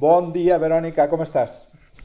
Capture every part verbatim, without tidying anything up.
Bon dia, Verònica, com estàs?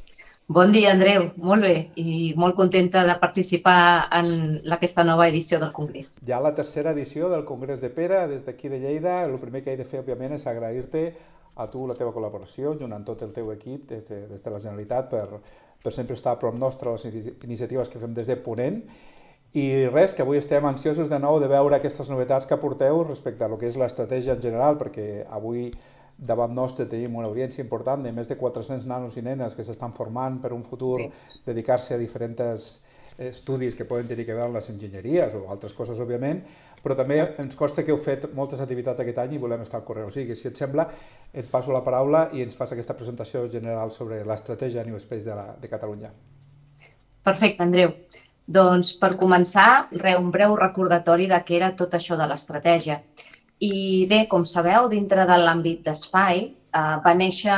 Bon dia, Andreu. Molt bé i molt contenta de participar en aquesta nova edició del Congrés. Ja la tercera edició del Congrés de Pere, des d'aquí de Lleida. El primer que he de fer, òbviament, és agrair-te a tu la teva col·laboració, junt amb tot el teu equip des de, des de la Generalitat, per, per sempre estar a prop nostre a les iniciatives que fem des de Ponent. I res, que avui estem ansiosos de nou de veure aquestes novetats que aporteu respecte a lo que és l'estratègia en general, perquè avui davant nostre tenim una audiència important de més de quatre-cents nanos i nenes que s'estan formant per un futur, Sí. dedicar-se a diferents estudis que poden tenir a veure amb les enginyeries o altres coses, òbviament, però també ens consta que heu fet moltes activitats aquest any i volem estar al corrent. O sigui que, si et sembla, et passo la paraula i ens fas aquesta presentació general sobre l'estratègia New Space de, la, de Catalunya. Perfecte, Andreu. Doncs per començar, re, un breu recordatori de què era tot això de l'estratègia. I bé, com sabeu, dintre de l'àmbit d'espai eh, va néixer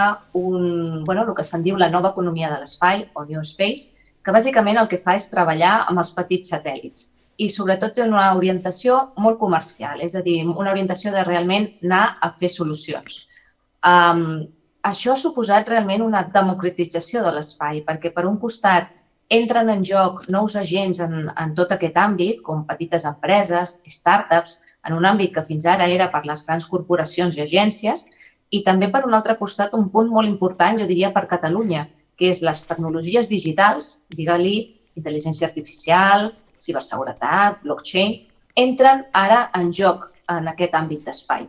un, bueno, el que se'n diu la nova economia de l'espai, o New Space, que bàsicament el que fa és treballar amb els petits satèl·lits i sobretot té una orientació molt comercial, és a dir, una orientació de realment anar a fer solucions. Um, això ha suposat realment una democratització de l'espai, perquè per un costat entren en joc nous agents en, en tot aquest àmbit, com petites empreses, startups, en un àmbit que fins ara era per les grans corporacions i agències, i també per un altre costat un punt molt important, jo diria, per Catalunya, que és les tecnologies digitals, digue-li intel·ligència artificial, ciberseguretat, blockchain, entren ara en joc en aquest àmbit d'espai.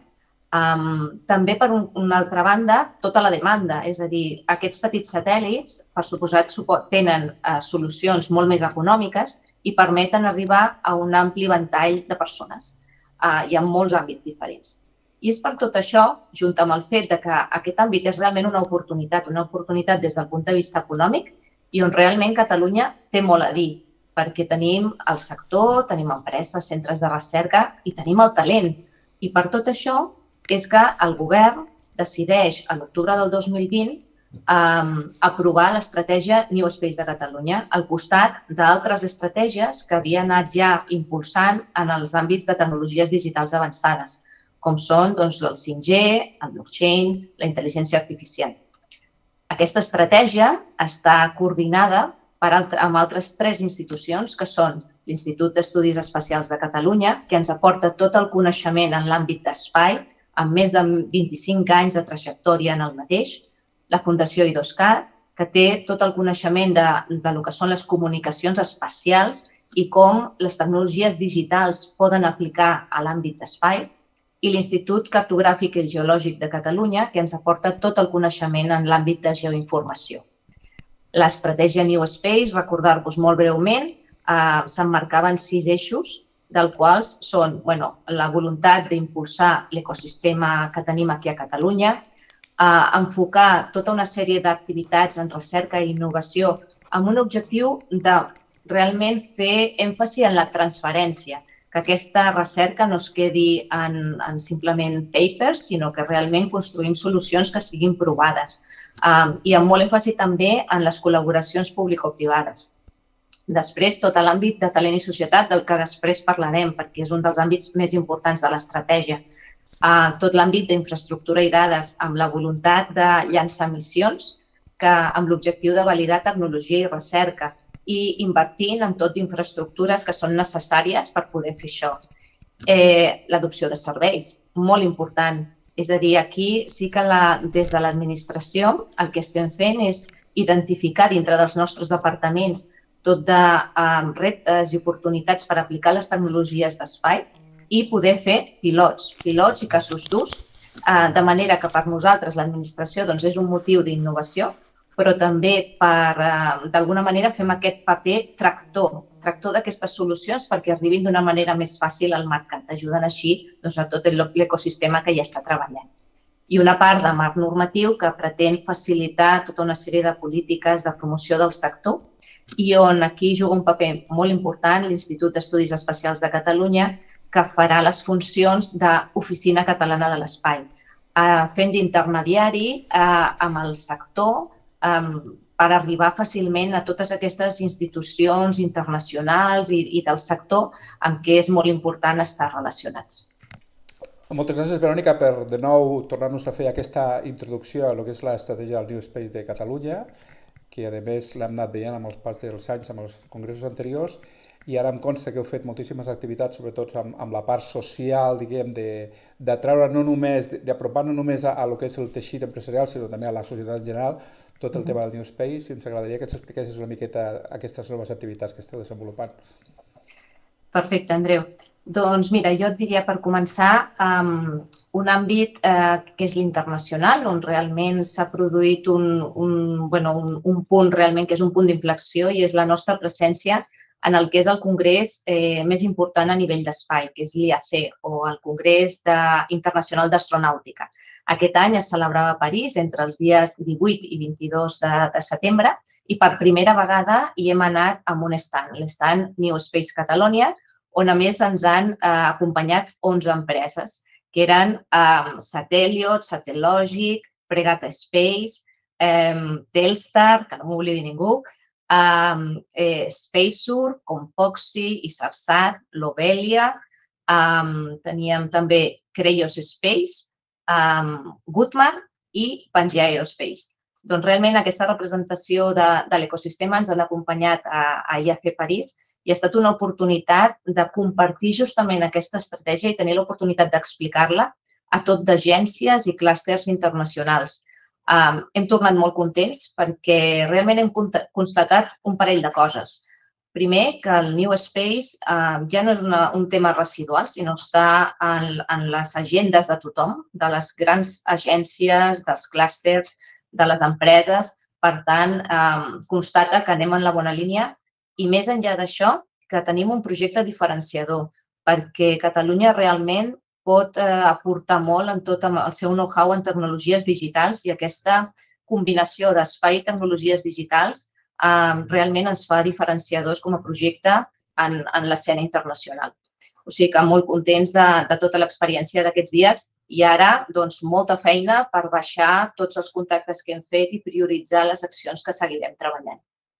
Um, també, per un, una altra banda, tota la demanda, és a dir, aquests petits satèl·lits, per suposat, tenen uh, solucions molt més econòmiques i permeten arribar a un ampli ventall de persones uh, i en molts àmbits diferents. I és per tot això, junt amb el fet de que aquest àmbit és realment una oportunitat, una oportunitat des del punt de vista econòmic i on realment Catalunya té molt a dir, perquè tenim el sector, tenim empreses, centres de recerca i tenim el talent. I per tot això és que el govern decideix a l'octubre del dos mil vint um, aprovar l'estratègia New Space de Catalunya al costat d'altres estratègies que havia anat ja impulsant en els àmbits de tecnologies digitals avançades, com són doncs, el cinc G, el blockchain, la intel·ligència artificial. Aquesta estratègia està coordinada per altre, amb altres tres institucions, que són l'Institut d'Estudis Espacials de Catalunya, que ens aporta tot el coneixement en l'àmbit d'espai, amb més de vint-i-cinc anys de trajectòria en el mateix, la Fundació IDOSCAT, que té tot el coneixement de, de lo que són les comunicacions espacials i com les tecnologies digitals poden aplicar a l'àmbit d'espai, i l'Institut Cartogràfic i Geològic de Catalunya, que ens aporta tot el coneixement en l'àmbit de geoinformació. L'estratègia New Space, recordar-vos molt breument, eh, s'emmarcava en sis eixos, dels quals són bueno, la voluntat d'impulsar l'ecosistema que tenim aquí a Catalunya, eh, enfocar tota una sèrie d'activitats en recerca i innovació amb un objectiu de realment fer èmfasi en la transferència, que aquesta recerca no es quedi en, en simplement papers, sinó que realment construïm solucions que siguin provades. Um, I amb molt èmfasi també en les col·laboracions público-privades. Després, tot l'àmbit de talent i societat, del que després parlarem, perquè és un dels àmbits més importants de l'estratègia. Uh, tot l'àmbit d'infraestructura i dades, amb la voluntat de llançar missions, que amb l'objectiu de validar tecnologia i recerca, i invertint en tot d'infraestructures que són necessàries per poder fer això. Eh, L'adopció de serveis, molt important. És a dir, aquí sí que la, des de l'administració el que estem fent és identificar dintre dels nostres departaments tot de eh, reptes i oportunitats per aplicar les tecnologies d'espai i poder fer pilots, pilots i casos d'ús, eh, de manera que per nosaltres l'administració doncs, és un motiu d'innovació, però també per, eh, d'alguna manera, fem aquest paper tractor, tractor d'aquestes solucions perquè arribin d'una manera més fàcil al mercat, ajudant així doncs, a tot l'ecosistema que ja està treballant. I una part de marc normatiu que pretén facilitar tota una sèrie de polítiques de promoció del sector i on aquí juga un paper molt important l'Institut d'Estudis Espacials de Catalunya, que farà les funcions d'Oficina Catalana de l'Espai, eh, fent d'intermediari eh, amb el sector, per arribar fàcilment a totes aquestes institucions internacionals i, i del sector amb què és molt important estar relacionats. Moltes gràcies, Verònica, per de nou tornar-nos a fer aquesta introducció a lo que és l'estratègia del New Space de Catalunya, que a més l'hem anat veient amb els pas dels anys, amb els congressos anteriors, i ara em consta que heu fet moltíssimes activitats, sobretot amb, amb la part social, diguem, de, de treure no només, d'apropar no només a, a lo que és el teixit empresarial, sinó també a la societat en general, tot el tema del New Space, i ens agradaria que ens expliquessis una miqueta aquestes noves activitats que esteu desenvolupant. Perfecte, Andreu. Doncs mira, jo et diria per començar um, un àmbit eh, que és l'internacional, on realment s'ha produït un, un, bueno, un, un punt realment que és un punt d'inflexió i és la nostra presència en el que és el congrés eh, més important a nivell d'espai, que és l'I A C, o el Congrés de, Internacional d'Astronàutica. Aquest any es celebrava a París entre els dies divuit i vint-i-dos de, de setembre i per primera vegada hi hem anat amb un stand, l'stand New Space Catalonia, on a més ens han eh, acompanyat onze empreses, que eren eh, Satelliot, Satellogic, Pregata Space, eh, Telstar, que no m'oblidi ningú, eh, eh, Spacesur, Compoxy, Isersat, Lobelia, eh, teníem també Creios Space, eh, Goodman i Pangea Aerospace. Doncs realment aquesta representació de, de l'ecosistema ens han acompanyat a, a I A C París i ha estat una oportunitat de compartir justament aquesta estratègia i tenir l'oportunitat d'explicar-la a tot d'agències i clústers internacionals. Um, hem tornat molt contents perquè realment hem constatat un parell de coses. Primer, que el New Space uh, ja no és una, un tema residual, sinó està en, en les agendes de tothom, de les grans agències, dels clústers, de les empreses. Per tant, um, constata que anem en la bona línia. I més enllà d'això, que tenim un projecte diferenciador, perquè Catalunya realment pot eh, aportar molt en tot el seu know-how en tecnologies digitals i aquesta combinació d'espai i tecnologies digitals eh, realment ens fa diferenciadors com a projecte en, en l'escena internacional. O sigui que molt contents de, de tota l'experiència d'aquests dies i ara doncs, molta feina per baixar tots els contactes que hem fet i prioritzar les accions que seguirem treballant.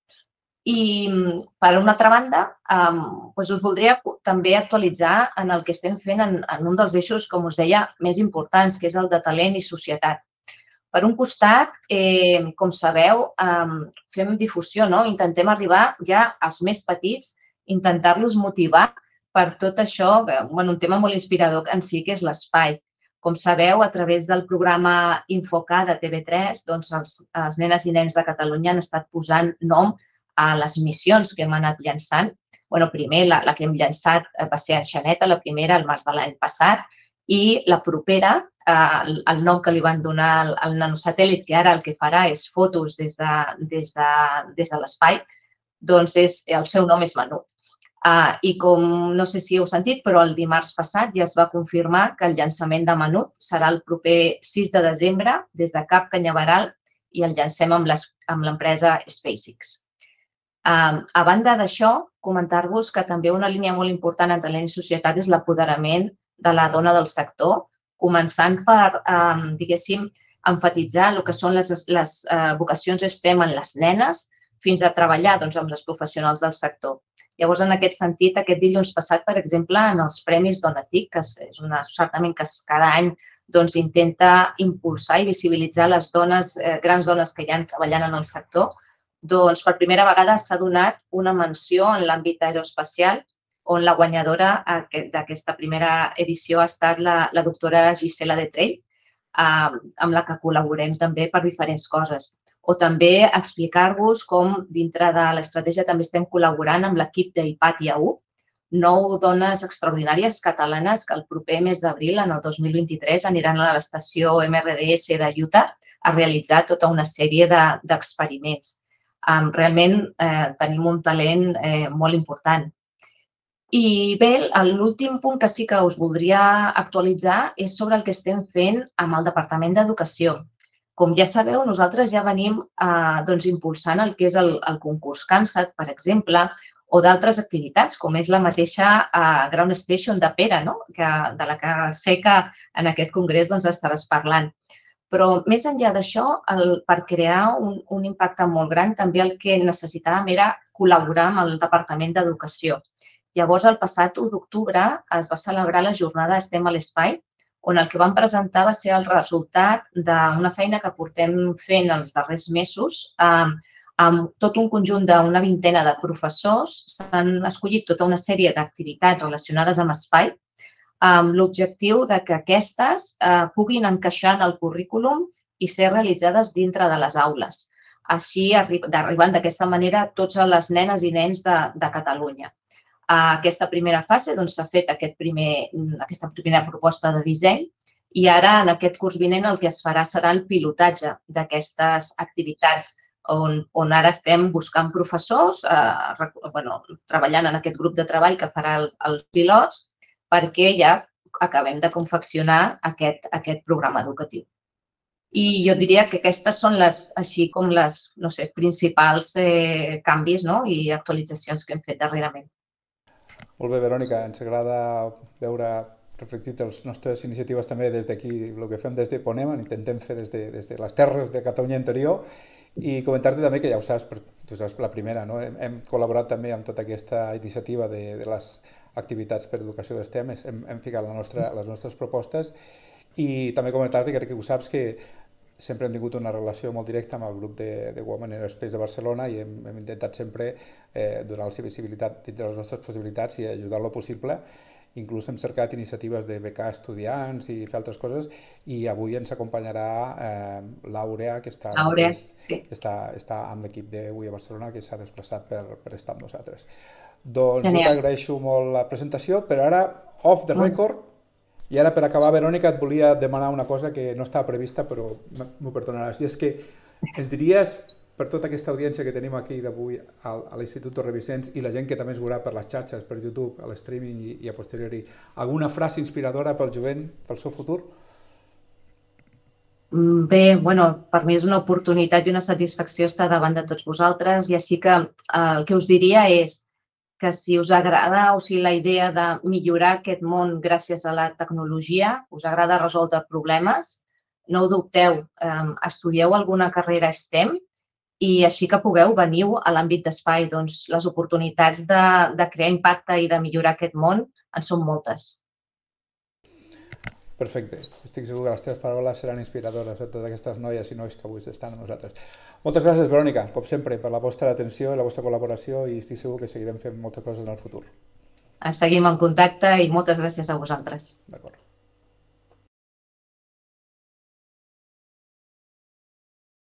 I, per una altra banda, um, doncs us voldria també actualitzar en el que estem fent en, en un dels eixos, com us deia, més importants, que és el de talent i societat. Per un costat, eh, com sabeu, um, fem difusió, no? Intentem arribar ja als més petits, intentar-los motivar per tot això, bueno, un tema molt inspirador en si, que és l'espai. Com sabeu, a través del programa Infocà de T V tres, doncs els, els nenes i nens de Catalunya han estat posant nom a les missions que hem anat llançant. Bueno, primer, la, la que hem llançat va ser a Xaneta, la primera, al març de l'any passat, i la propera, eh, el, el nom que li van donar al, al nanosatèl·lit, que ara el que farà és fotos des de, des de, des de l'espai, doncs és, el seu nom és Menut. Uh, I com no sé si heu sentit, però el dimarts passat ja es va confirmar que el llançament de Menut serà el proper sis de desembre des de Cap Canyaveral i el llancem amb l'empresa SpaceX. Um, a banda d'això, comentar-vos que també una línia molt important en talent i societat és l'apoderament de la dona del sector, començant per, um, diguéssim, enfatitzar el que són les, les uh, vocacions STEM en les nenes fins a treballar doncs, amb les professionals del sector. Llavors, en aquest sentit, aquest dilluns passat, per exemple, en els Premis Donatic, que és un certament que cada any doncs, intenta impulsar i visibilitzar les dones, eh, grans dones que hi ha treballant en el sector, doncs per primera vegada s'ha donat una menció en l'àmbit aeroespacial on la guanyadora d'aquesta primera edició ha estat la, la doctora Gisela Detrell, eh, amb la que col·laborem també per diferents coses. O també explicar-vos com dintre de l'estratègia també estem col·laborant amb l'equip d'Hipatia u, nou dones extraordinàries catalanes que el proper mes d'abril, en el dos mil vint-i-tres, aniran a l'estació M R D S de Utah a realitzar tota una sèrie d'experiments. Um, realment eh, tenim un talent eh, molt important. I bé, l'últim punt que sí que us voldria actualitzar és sobre el que estem fent amb el Departament d'Educació. Com ja sabeu, nosaltres ja venim eh, doncs, impulsant el que és el, el concurs CANSAT, per exemple, o d'altres activitats, com és la mateixa eh, Ground Station de Pere, no? que, de la que sé que en aquest congrés doncs, estaràs parlant. Però més enllà d'això, per crear un, un impacte molt gran, també el que necessitàvem era col·laborar amb el Departament d'Educació. Llavors, el passat u d'octubre es va celebrar la jornada STEM a l'Espai, on el que vam presentar va ser el resultat d'una feina que portem fent els darrers mesos. Amb tot un conjunt d'una vintena de professors s'han escollit tota una sèrie d'activitats relacionades amb espai, amb l'objectiu de que aquestes puguin encaixar en el currículum i ser realitzades dintre de les aules, així arribant d'aquesta manera a totes les nenes i nens de, de Catalunya. A aquesta primera fase s'ha fet aquest primer, aquesta primera proposta de disseny i ara en aquest curs vinent el que es farà serà el pilotatge d'aquestes activitats on, on ara estem buscant professors, eh, bueno, treballant en aquest grup de treball que farà el, els pilots perquè ja acabem de confeccionar aquest, aquest programa educatiu. I jo diria que aquestes són les, així com les, no sé, principals eh, canvis, no? I actualitzacions que hem fet darrerament. Molt bé, Verònica, ens agrada veure reflectit les nostres iniciatives també des d'aquí, el que fem des de Ponent, intentem fer des de, des de les terres de Catalunya interior i comentar-te també que ja ho saps, tu saps la primera, no? Hem, hem col·laborat també amb tota aquesta iniciativa de, de les activitats per educació dels temes, hem, hem ficat la nostra, les nostres propostes i també comentar-te, crec que ho saps, que sempre hem tingut una relació molt directa amb el grup de, de Women in Aerospace de Barcelona i hem, hem intentat sempre eh, donar-los visibilitat dins de les nostres possibilitats i ajudar lo possible. Inclús hem cercat iniciatives de becar estudiants i fer altres coses i avui ens acompanyarà eh, l'Àurea, que està, Àurea, sí. està, està amb l'equip d'Avui a Barcelona, que s'ha desplaçat per, per estar amb nosaltres. Doncs Genial. Jo t'agraeixo molt la presentació, però ara, off the record, mm. I ara, per acabar, Verònica, et volia demanar una cosa que no estava prevista, però m'ho perdonaràs. I és que ens diries, per tota aquesta audiència que tenim aquí d'avui a l'Institut Torre Vicenç i la gent que també es veurà per les xarxes, per YouTube, a l'streaming i, i a posteriori, alguna frase inspiradora pel jovent, pel seu futur? Bé, bueno, per mi és una oportunitat i una satisfacció estar davant de tots vosaltres i així que eh, el que us diria és que si us agrada o si la idea de millorar aquest món gràcies a la tecnologia, us agrada resoldre problemes, no ho dubteu, eh, estudieu alguna carrera STEM i així que pugueu veniu a l'àmbit d'espai. Doncs les oportunitats de, de crear impacte i de millorar aquest món en són moltes. Perfecte. Estic segur que les teves paraules seran inspiradores a totes aquestes noies i nois que avui estan amb nosaltres. Moltes gràcies, Verònica, com sempre, per la vostra atenció i la vostra col·laboració i estic segur que seguirem fent moltes coses en el futur. Seguim en contacte i moltes gràcies a vosaltres. D'acord.